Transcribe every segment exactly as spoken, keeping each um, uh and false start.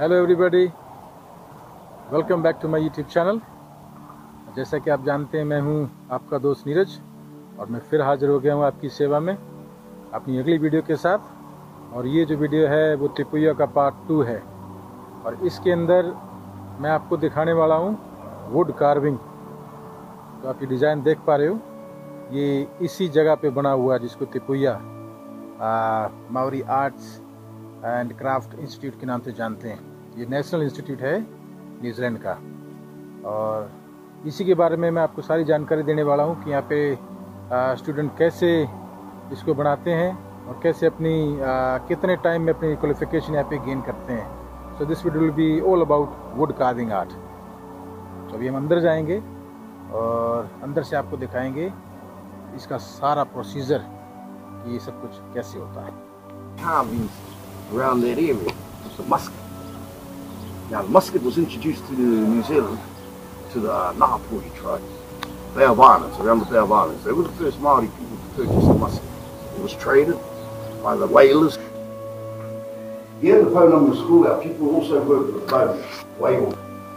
Hello everybody, welcome back to my YouTube channel. जैसा कि आप जानते हैं, मैं हूं आपका दोस्त नीरज और मैं फिर हाजिर हो गया हूं आपकी सेवा में अपनी अगली वीडियो के साथ। और ये जो वीडियो है वो टिपुया का पार्ट टू है और इसके अंदर मैं आपको दिखाने वाला हूं वुड कार्विंग। तो आप ये डिज़ाइन देख पा रहे हो, ये इसी जगह पे बना हुआ है जिसको Te Puia Maori arts and craft institute के नाम से जानते हैं। ये नेशनल इंस्टीट्यूट है न्यूजीलैंड का और इसी के बारे में मैं आपको सारी जानकारी देने वाला हूँ कि यहाँ पे स्टूडेंट कैसे इसको बनाते हैं और कैसे अपनी आ, कितने टाइम में अपनी क्वालिफिकेशन यहाँ पे गेन करते हैं। So this video will be all about wood carving art. तो अभी हम अंदर जाएंगे और अंदर से आपको दिखाएंगे इसका सारा प्रोसीजर कि ये सब कुछ कैसे होता है। Carvings around that area. It's a musket. Now the musket was introduced to New Zealand to the Ngāpuhi tribes, Bay of Islands, around the Bay of Islands. They were the first Māori people to purchase a musket. It was traded by the whalers. Here the Pounamu school, our people also work with the boat, whale.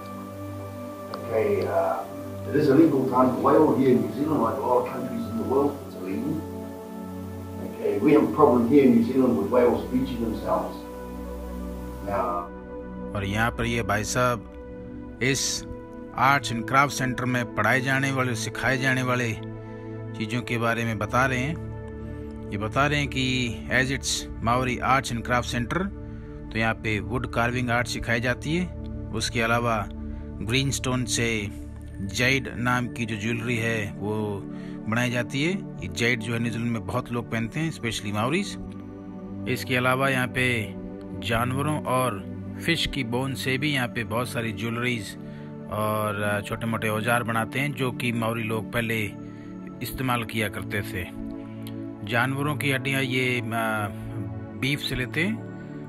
Okay, uh, it is illegal time to whale here in New Zealand, like a lot of countries in the world, it's illegal. Okay, we have a problem here in New Zealand with whales bleaching themselves. Now, और यहाँ पर ये भाई साहब इस arts and craft centre में पढ़ाए जाने वाले सिखाए जाने वाले चीज़ों के बारे में बता रहे हैं। ये बता रहे हैं कि as it's Maori arts and craft centre, तो यहाँ पे वुड कार्विंग आर्ट सिखाई जाती है। उसके अलावा ग्रीन स्टोन से जाइड नाम की जो ज्वेलरी है वो बनाई जाती है। ये जाइड जो है न्यूजीलैंड में बहुत लोग पहनते हैं, स्पेशली मावरीज। इसके अलावा यहाँ पे जानवरों और फिश की बोन से भी यहाँ पे बहुत सारी ज्वेलरीज और छोटे मोटे औजार बनाते हैं जो कि मावरी लोग पहले इस्तेमाल किया करते थे। जानवरों की हड्डियाँ ये बीफ से लेते हैं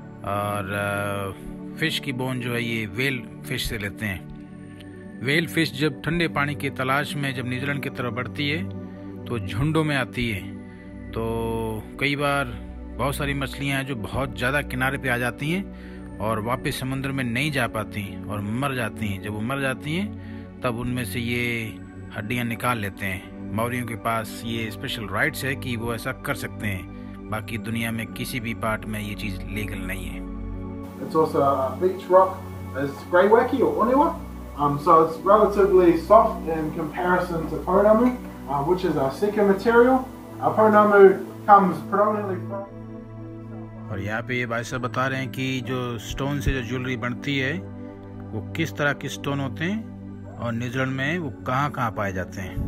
और फिश की बोन जो है ये वेल फिश से लेते हैं। वेल फिश जब ठंडे पानी की तलाश में जब न्यूजीलैंड की तरफ बढ़ती है तो झुंडों में आती है। तो कई बार बहुत सारी मछलियाँ हैं जो बहुत ज़्यादा किनारे पे आ जाती हैं और वापस समुद्र में नहीं जा पाती और मर जाती हैं। जब वो मर जाती हैं तब उनमें से ये हड्डियाँ निकाल लेते हैं। मावरियों के पास ये स्पेशल राइट्स है कि वो ऐसा कर सकते हैं, बाकी दुनिया में किसी भी पार्ट में ये चीज़ लीगल नहीं है। It's also a beach rock is greywacke or onewa, um, so it's relatively soft in comparison to pounamu, uh, which is our second material. Our pounamu comes predominantly from. और यहाँ पे ये भाई साहब बता रहे हैं कि जो स्टोन से जो ज्वेलरी बनती है वो किस तरह के स्टोन होते हैं और न्यूजीलैंड में वो कहाँ कहाँ पाए जाते हैं।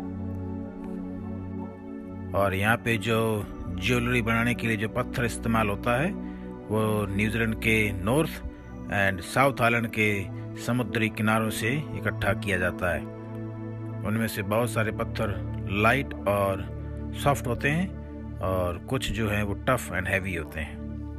और यहाँ पे जो ज्वेलरी बनाने के लिए जो पत्थर इस्तेमाल होता है वो न्यूजीलैंड के नॉर्थ एंड साउथ आइलैंड के समुद्री किनारों से इकट्ठा किया जाता है। उनमें से बहुत सारे पत्थर लाइट और सॉफ्ट होते हैं और कुछ जो है वो टफ एंड हैवी होते हैं।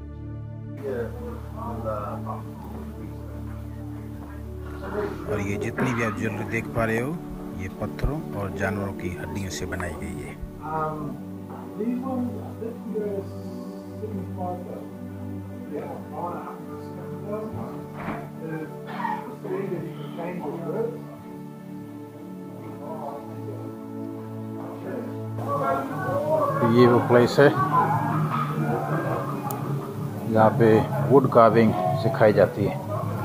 और ये जितनी भी आप ज्वेलरी देख पा रहे हो ये पत्थरों और जानवरों की हड्डियों से बनाई गई है। ये वो प्लेस है जहाँ पे वुड कार्विंग सिखाई जाती है।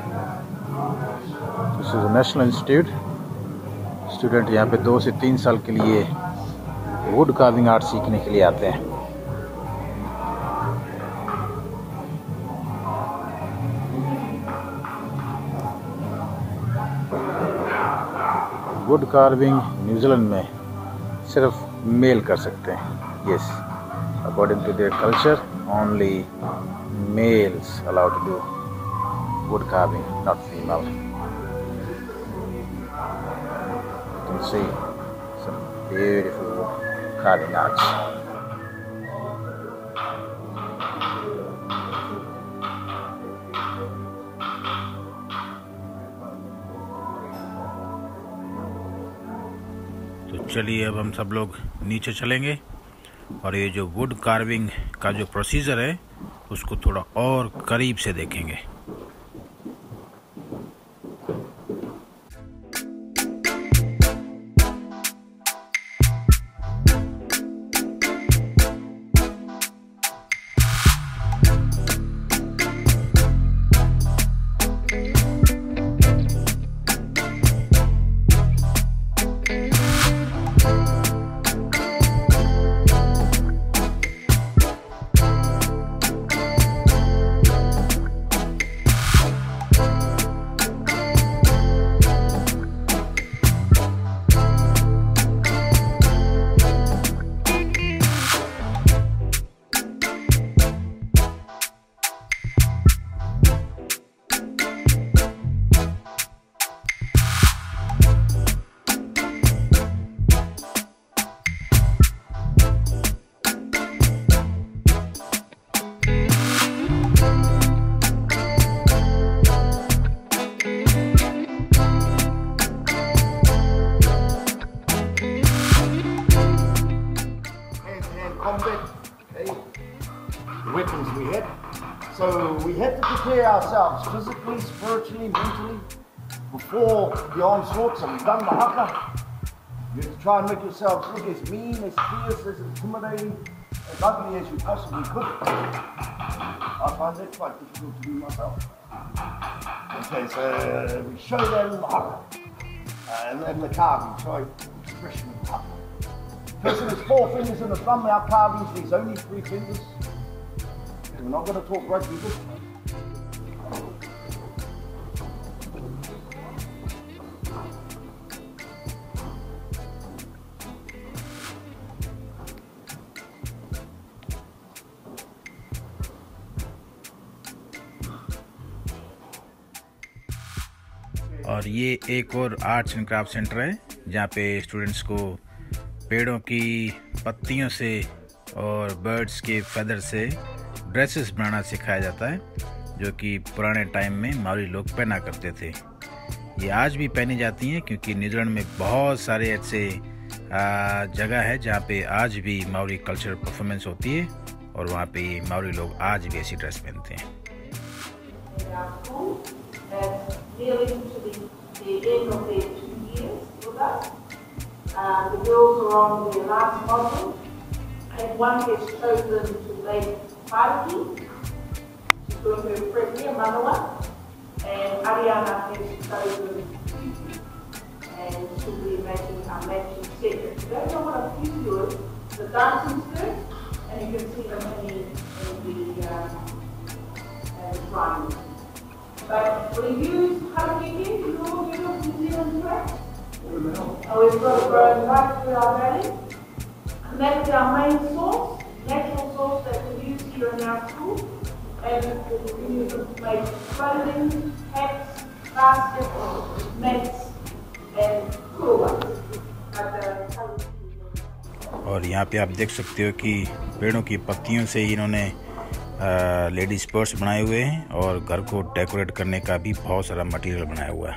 This is a national institute. Student यहाँ पे दो से तीन साल के लिए वुड कार्विंग आर्ट सीखने के लिए आते हैं। वुड कार्विंग न्यूजीलैंड में सिर्फ मेल कर सकते हैं। Yes, according to their culture only males allowed to do wood carving, not female. You can see some beautiful wood carving arts. तो चलिए अब हम सब लोग नीचे चलेंगे और ये जो वुड कार्विंग का जो प्रोसीजर है उसको थोड़ा और करीब से देखेंगे। combat, okay, the weapons we had. So we had to prepare ourselves physically, spiritually, mentally before the onslaught. So we've done the haka. You have to try and make yourselves look as mean, as fierce, as intimidating, as ugly as you possibly could. I find that quite difficult to do myself. Okay, so we show that in the haka. Uh, and in the carving, sorry, expression of the haka. Person has four fingers in the thumb, our carvings, there's only three fingers. We're not going to talk right people. और ये एक और arts and craft centre है जहाँ पे students को पेड़ों की पत्तियों से और बर्ड्स के फेदर से ड्रेसेस बनाना सिखाया जाता है, जो कि पुराने टाइम में मावरी लोग पहना करते थे। ये आज भी पहनी जाती हैं क्योंकि न्यूजीलैंड में बहुत सारे ऐसे जगह है जहाँ पे आज भी मावरी कल्चरल परफॉर्मेंस होती है और वहाँ पे मावरी लोग आज भी ऐसी ड्रेस पहनते हैं। Nearly to the, the end of their two years with us. Uh, the girls are on their last module, and one has chosen to make Pariki. She's doing her premier Manawa, and Ariana has chosen Fufu, and she'll be making a matching set. If you don't know what a Fufu is, the dancing skirt, and you can see them in the, in the um, uh, drawing. But we use Harakeke, you know, you know, New Zealand track. And we've got it growing right through our valley. And that's our main source, natural source that we use here in our school. And we can use them to make clothing, hats, baskets, mats, and kuruwas. और यहाँ पे आप देख सकते हो कि पेड़ों की पत्तियों से इन्होंने लेडीज पर्स बनाए हुए हैं और घर को डेकोरेट करने का भी बहुत सारा मटेरियल बनाया हुआ है।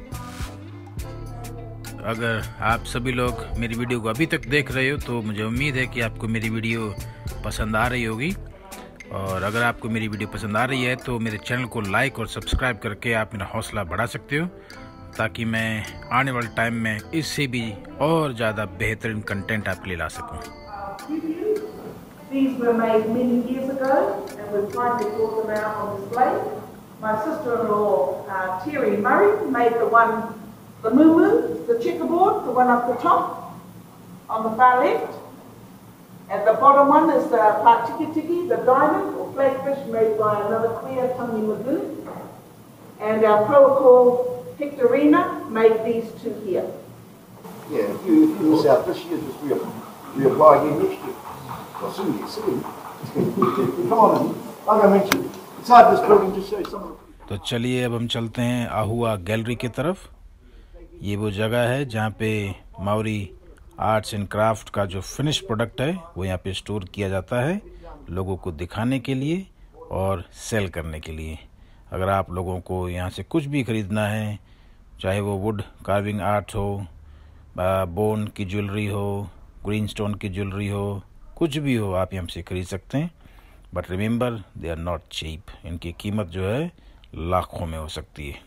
अगर आप सभी लोग मेरी वीडियो को अभी तक देख रहे हो तो मुझे उम्मीद है कि आपको मेरी वीडियो पसंद आ रही होगी, और अगर आपको मेरी वीडियो पसंद आ रही है तो मेरे चैनल को लाइक और सब्सक्राइब करके आप मेरा हौसला बढ़ा सकते हो, ताकि मैं आने वाले टाइम में इससे भी और ज़्यादा बेहतरीन कंटेंट आपके लिए ला सकूँ। These were made many years ago, and we've tried to draw them out on display. My sister-in-law, uh, Terry Murray, made the one, the moo-moo, the checkerboard, the one up the top, on the far left. And the bottom one is the Patikitiki, the diamond, or flatfish, made by another queer, Tangi Magoo. And our Proacor Hectorina made these two here. Yeah, if you, if you miss out this year, just reapply, reapply again next year. Well, soon, yes, soon. Come on, like I mentioned, inside this building, just show you some of the... तो चलिए अब हम चलते हैं Auwa gallery की तरफ। ये वो जगह है जहाँ पे मावरी आर्ट्स एंड क्राफ्ट का जो फिनिश प्रोडक्ट है वो यहाँ पे स्टोर किया जाता है, लोगों को दिखाने के लिए और सेल करने के लिए। अगर आप लोगों को यहाँ से कुछ भी ख़रीदना है, चाहे वो वुड कार्विंग आर्ट हो, बोन की ज्वेलरी हो, ग्रीन स्टोन की ज्वेलरी हो, कुछ भी हो, आप यहाँ से खरीद सकते हैं। But remember, they are not cheap. इनकी कीमत जो है लाखों में हो सकती है।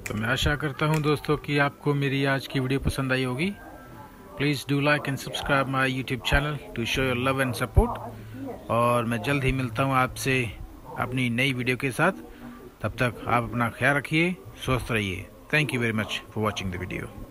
तो मैं आशा करता हूं दोस्तों कि आपको मेरी आज की वीडियो पसंद आई होगी। Please do like and subscribe my YouTube channel to show your love and support. और मैं जल्द ही मिलता हूं आपसे अपनी नई वीडियो के साथ। तब तक आप अपना ख्याल रखिए, स्वस्थ रहिए। Thank you very much for watching the video.